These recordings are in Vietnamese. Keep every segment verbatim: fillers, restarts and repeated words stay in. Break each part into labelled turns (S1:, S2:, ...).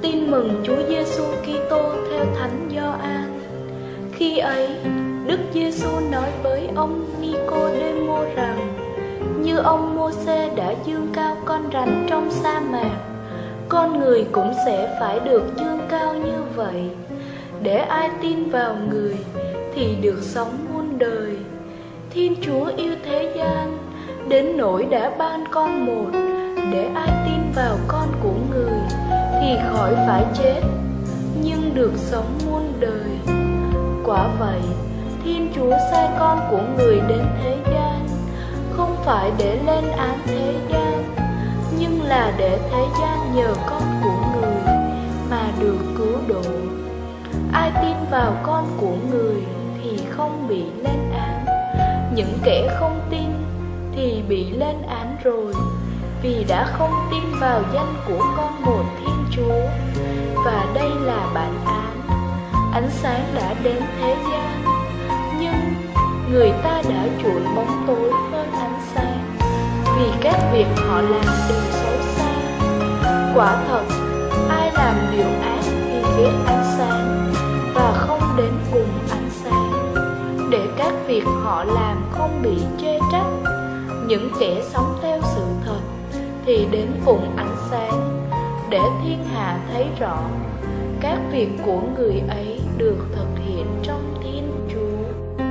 S1: Tin mừng Chúa Giêsu Kitô theo Thánh Gioan. Khi ấy, Đức Giêsu nói với ông Nicôđêmô rằng: như ông Mô-sê đã dương cao con rắn trong sa mạc, con người cũng sẽ phải được dương cao như vậy, để ai tin vào người thì được sống muôn đời. Thiên Chúa yêu thế gian đến nỗi đã ban con một, để ai tin vào con của người thì khỏi phải chết, nhưng được sống muôn đời. Quả vậy, Thiên Chúa sai con của người đến thế gian, không phải để lên án thế gian, nhưng là để thế gian nhờ con của người mà được cứu độ. Ai tin vào con của người thì không bị lên án, những kẻ không tin thì bị lên án rồi, vì đã không tin vào danh của con một Thiên Chúa. Và đây là bản án: ánh sáng đã đến thế gian, nhưng người ta đã chuộng bóng tối hơn ánh sáng, vì các việc họ làm đều xấu xa. Quả thật, ai làm điều ác thì ghét ánh sáng và không đến cùng ánh sáng, để các việc họ làm không bị chê trách. Những kẻ sống theo sự thật thì đến cùng ánh sáng, để thiên hạ thấy rõ các việc của người ấy được thực hiện trong Thiên Chúa.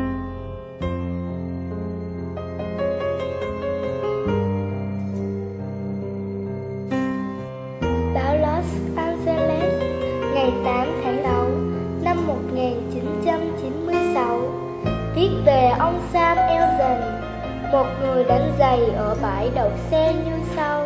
S2: Báo Los Angeles, ngày tám tháng sáu năm một nghìn chín trăm chín mươi sáu, viết về ông Sam Elden, một người đánh giày ở bãi đậu xe như sau.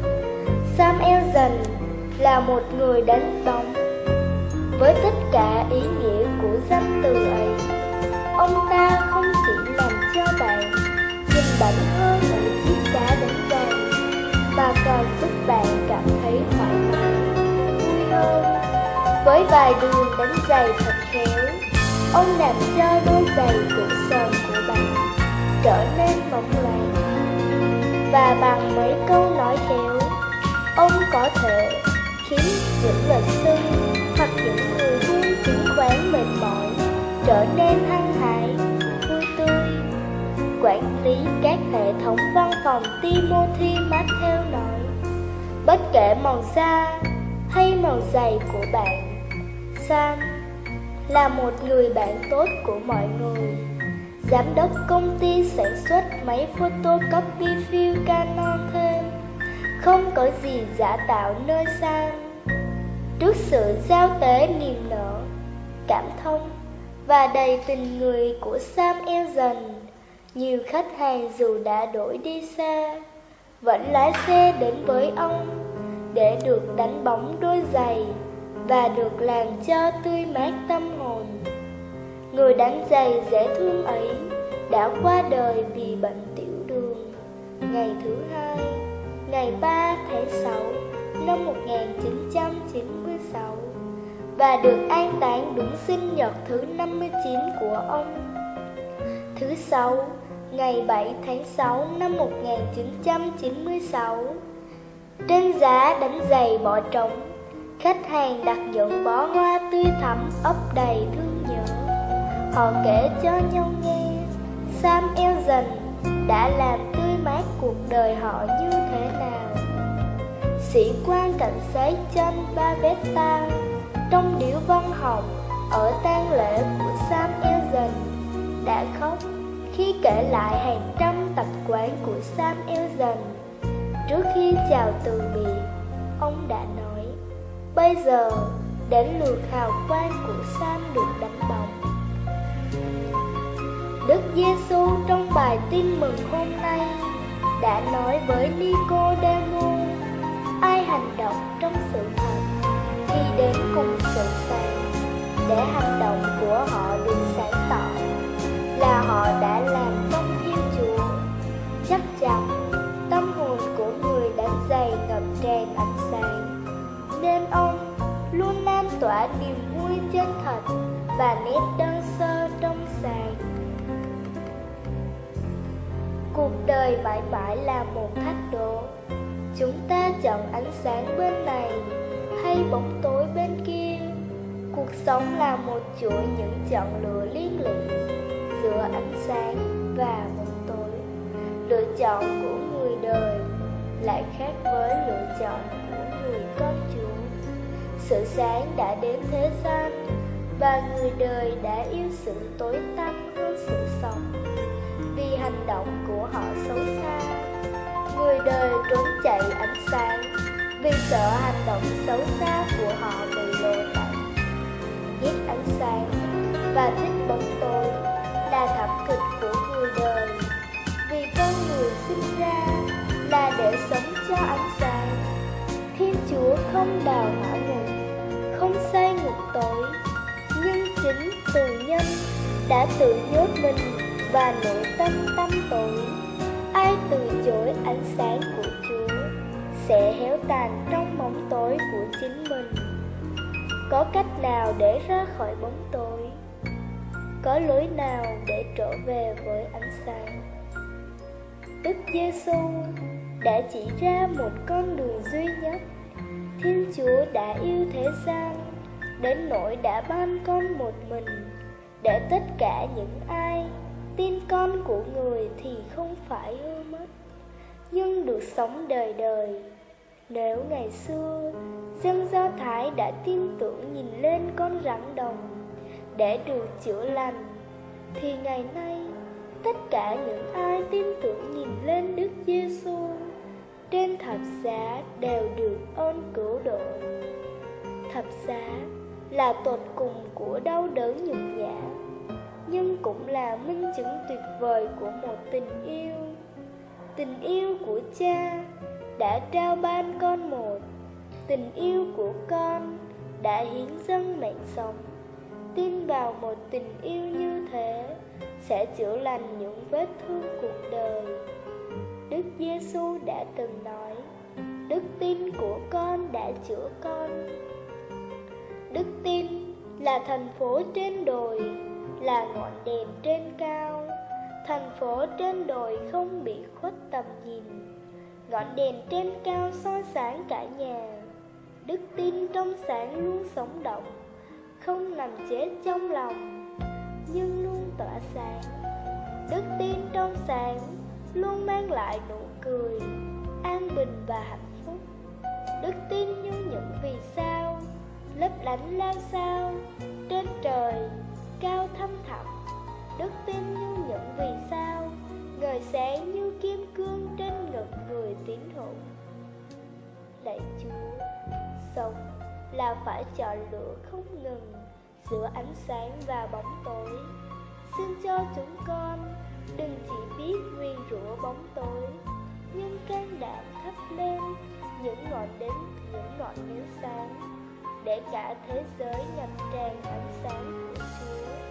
S2: Sam Elden là một người đánh bóng với tất cả ý nghĩa của danh từ ấy. Ông ta không chỉ làm cho bạn nhìn bảnh hơn ở chiếc đá đánh giày, mà còn giúp bạn cảm thấy thoải mái, vui hơn. Với vài đường đánh giày thật khéo, ông làm cho đôi giày cổ sờn của bạn trở nên mỏng manh. Và bằng mấy câu nói khéo, ông có thể khiến những luật sư hoặc những người buôn chứng khoán mệt mỏi trở nên hăng hái, vui tươi. Quản lý các hệ thống văn phòng Timothy Matthew nói: bất kể màu da hay màu giày của bạn, Sam là một người bạn tốt của mọi người. Giám đốc công ty sản xuất máy photocopy phim Canon thêm, không có gì giả tạo nơi Sam. Trước sự giao tế niềm nở, cảm thông và đầy tình người của Sam Elden, nhiều khách hàng dù đã đổi đi xa vẫn lái xe đến với ông để được đánh bóng đôi giày và được làm cho tươi mát tâm hồn. Người đánh giày dễ thương ấy đã qua đời vì bệnh tiểu đường ngày thứ hai, ngày ba tháng sáu năm một nghìn chín trăm chín mươi sáu, và được an táng đúng sinh nhật thứ năm mươi chín của ông. Thứ sáu, ngày bảy tháng sáu năm một nghìn chín trăm chín mươi sáu, trên giá đánh giày bỏ trống, khách hàng đặt những bó hoa tươi thắm ấp đầy thương nhớ. Họ kể cho nhau nghe Sam Elden đã làm tươi mát cuộc đời họ như thế nào. Sĩ quan cảnh sát John Bavetta trong điếu văn học ở tang lễ của Sam Elden đã khóc khi kể lại hàng trăm tập quán của Sam Elden. Trước khi chào từ biệt, ông đã nói: bây giờ đến lượt hào quang của Sam được đánh bóng. Đức Giêsu trong bài tin mừng hôm nay đã nói với Nicôđêmô: ai hành động trong sự thật thì đến cùng sự sáng, để hành động của họ được sáng tỏ là họ đã làm trong Thiên Chúa. Chắc chắn tâm hồn của người đánh giày ngập tràn ánh sáng, nên ông luôn lan tỏa niềm vui chân thật và nét đơn sơ trong sáng. Cuộc đời mãi mãi là một thách đố. Chúng ta chọn ánh sáng bên này hay bóng tối bên kia. Cuộc sống là một chuỗi những chọn lựa liên lụy giữa ánh sáng và bóng tối. Lựa chọn của người đời lại khác với lựa chọn của người con Chúa. Sự sáng đã đến thế gian, và người đời đã yêu sự tối tăm hơn sự sống. Vì hành động của họ xấu xa, người đời trốn chạy ánh sáng, vì sợ hành động xấu xa của họ bị lộ tẩy. Ghét ánh sáng và thích bóng tối là thảm kịch của người đời. Vì con người sinh ra là để sống cho ánh sáng. Thiên Chúa không đào hỏa ngục, không xây ngục tối, nhưng chính tù nhân đã tự nhốt mình và nội tâm tăm tối. Ai từ chối ánh sáng của Chúa sẽ héo tàn trong bóng tối của chính mình. Có cách nào để ra khỏi bóng tối? Có lối nào để trở về với ánh sáng? Đức Giêsu đã chỉ ra một con đường duy nhất. Thiên Chúa đã yêu thế gian đến nỗi đã ban con một mình, để tất cả những ai tin con của người thì không phải hư mất, nhưng được sống đời đời. Nếu ngày xưa dân Do Thái đã tin tưởng nhìn lên con rắn đồng để được chữa lành, thì ngày nay tất cả những ai tin tưởng nhìn lên Đức Giêsu trên thập giá đều được ơn cứu độ. Thập giá là tột cùng của đau đớn nhục nhã, nhưng cũng là minh chứng tuyệt vời của một tình yêu. Tình yêu của Cha đã trao ban con một. Tình yêu của con đã hiến dâng mệnh sống. Tin vào một tình yêu như thế sẽ chữa lành những vết thương cuộc đời. Đức Giêsu đã từng nói, đức tin của con đã chữa con. Đức tin là thành phố trên đồi, là ngọn đèn trên cao. Thành phố trên đồi không bị khuất tầm nhìn, ngọn đèn trên cao soi sáng cả nhà. Đức tin trong sáng luôn sống động, không nằm chết trong lòng, nhưng luôn tỏa sáng. Đức tin trong sáng luôn mang lại nụ cười, an bình và hạnh phúc. Đức tin như những vì sao lấp lánh lao sao trên trời cao thăm thẳm. Đức tin như những vì sao ngời sáng như kim cương trên ngực người tín hữu. Lạy Chúa, sống là phải chọn lựa không ngừng giữa ánh sáng và bóng tối. Xin cho chúng con đừng chỉ biết nguyền rủa bóng tối, nhưng can đảm thắp lên những ngọn đến những ngọn nến sáng, để cả thế giới ngập tràn ánh sáng của Chúa.